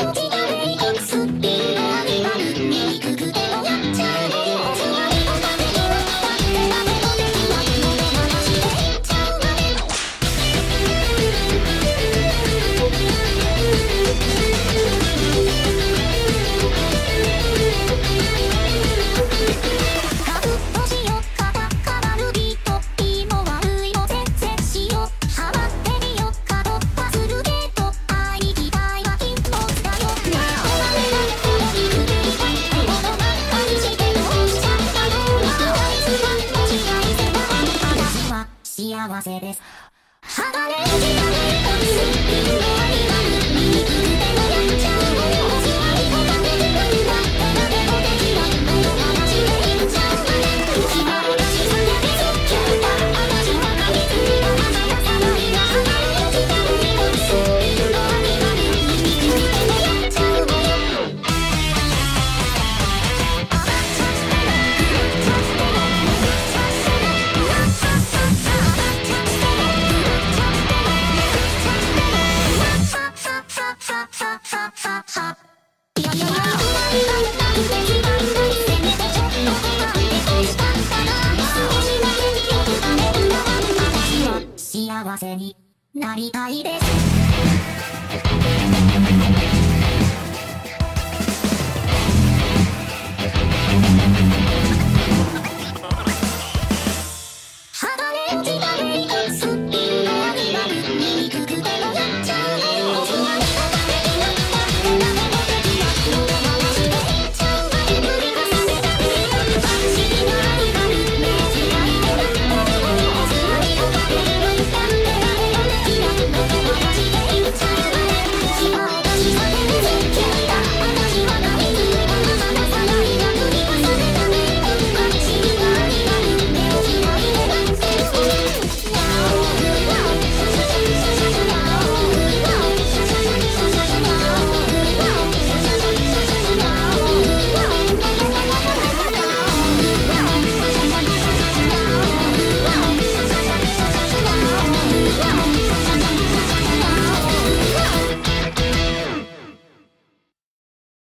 幸せです。剥がれ落ちたね、スピードは見らぬ、醜くてもやっちゃうもよ。おしまいとかできないんだ、ただでもできないもの話でいっちゃうわね。しばらくしさげてそっきゃった話はかみついたままやさないが剥がれ落ちたね、スピードは見らぬ、醜くてもやっちゃうもよ。幸せになりたいです。